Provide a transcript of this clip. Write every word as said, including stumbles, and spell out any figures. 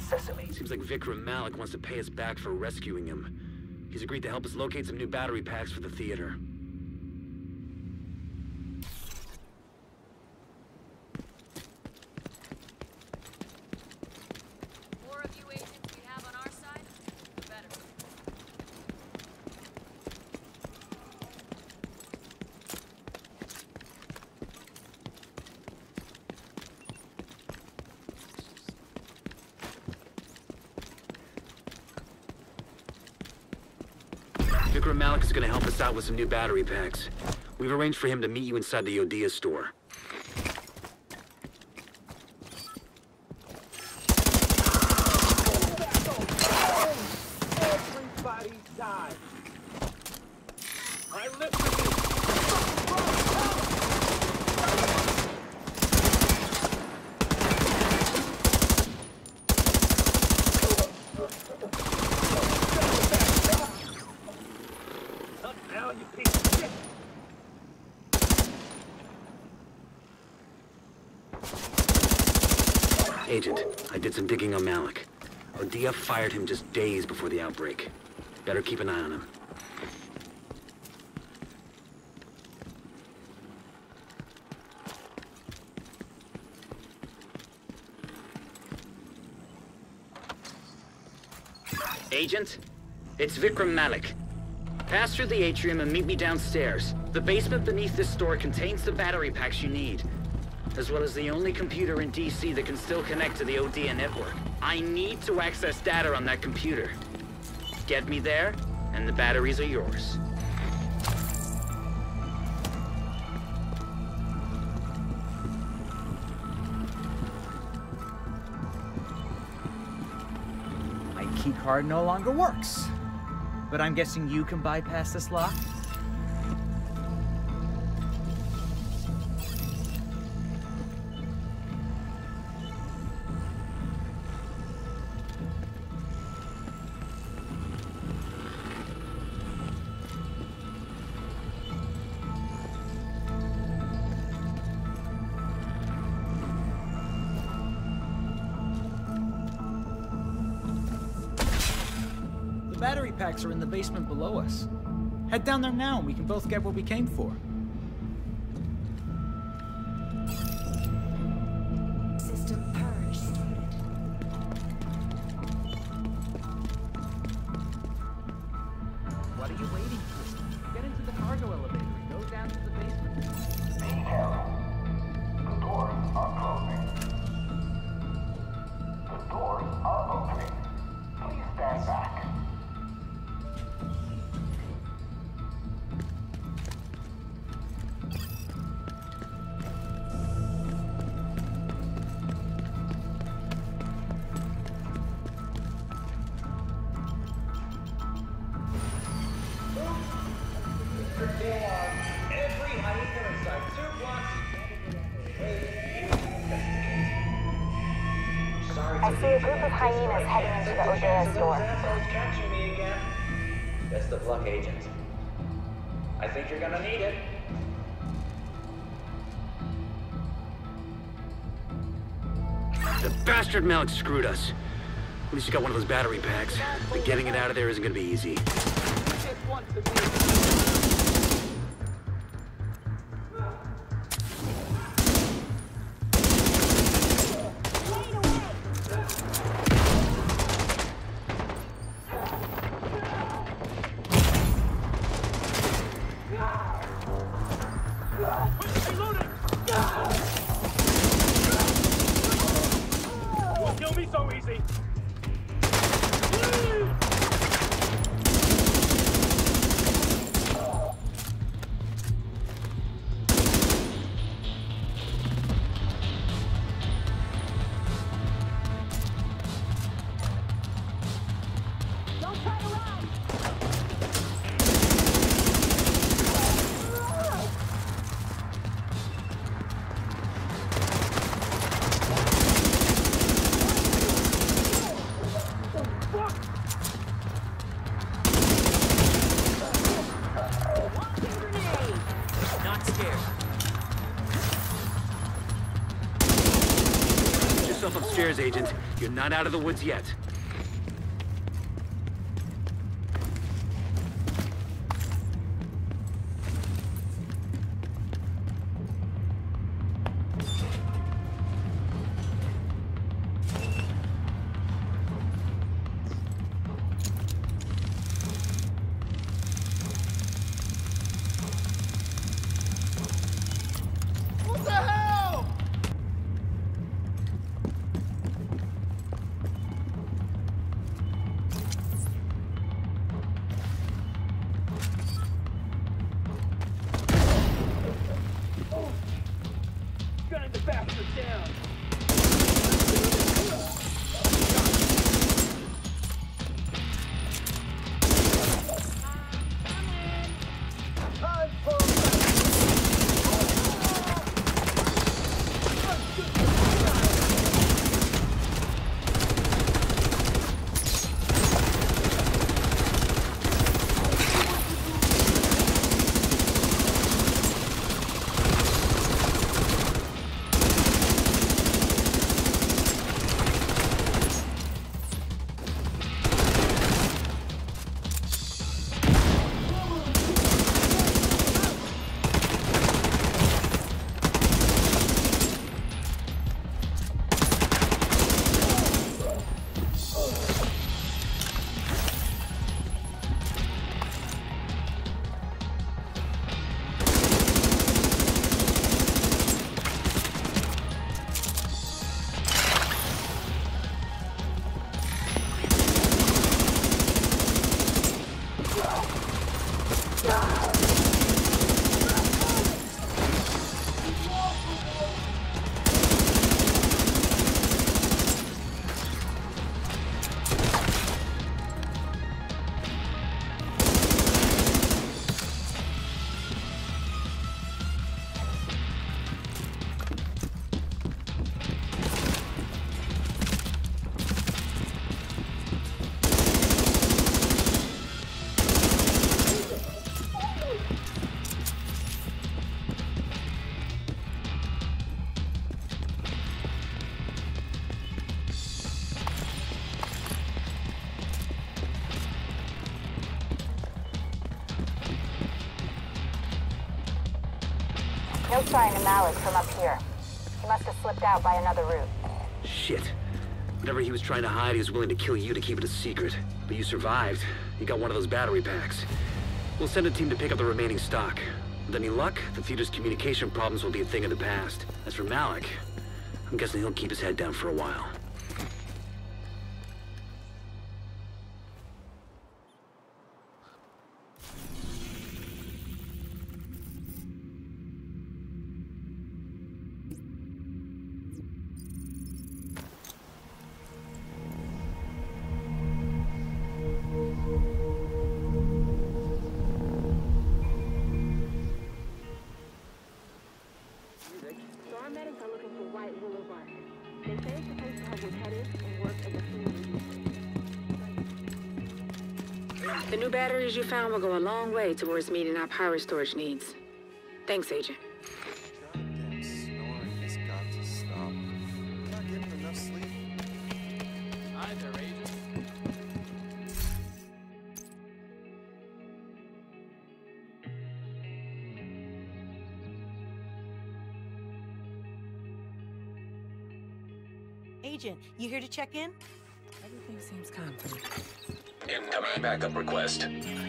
Sesame. Seems like Vikram Malik wants to pay us back for rescuing him. He's agreed to help us locate some new battery packs for the theater. Vikram Malik is going to help us out with some new battery packs. We've arranged for him to meet you inside the Odea store. Everybody died. I live for you. Agent, I did some digging on Malik. Odea fired him just days before the outbreak. Better keep an eye on him. Agent, it's Vikram Malik. Pass through the atrium and meet me downstairs. The basement beneath this store contains the battery packs you need, as well as the only computer in D C that can still connect to the Odea network. I need to access data on that computer. Get me there, and the batteries are yours. My keycard no longer works, but I'm guessing you can bypass this lock? The battery packs are in the basement below us. Head down there now and we can both get what we came for. System purge started. What are you waiting for? Get into the cargo elevator and go down to the basement. Detail. The doors are closing. The doors are opening. Please stand back. Every hyena inside two blocks. I see a group of hyenas heading into the Odea store. Catching me again. Best of luck, Agent. I think you're gonna need it. The bastard Malik screwed us. At least you got one of those battery packs, but getting it out of there isn't gonna be easy. Won't kill me so easy. Don't try to run! not out of the woods yet. No sign of Malik from up here. He must have slipped out by another route. Shit. Whatever he was trying to hide, he was willing to kill you to keep it a secret. But you survived. You got one of those battery packs. We'll send a team to pick up the remaining stock. With any luck, the theater's communication problems will be a thing of the past. As for Malik, I'm guessing he'll keep his head down for a while. The new batteries you found will go a long way towards meeting our power storage needs. Thanks, Agent. Goddamn snoring has got to stop. I'm not getting enough sleep. Hi there, Agent. Agent, you here to check in? Everything seems confident. Incoming backup request.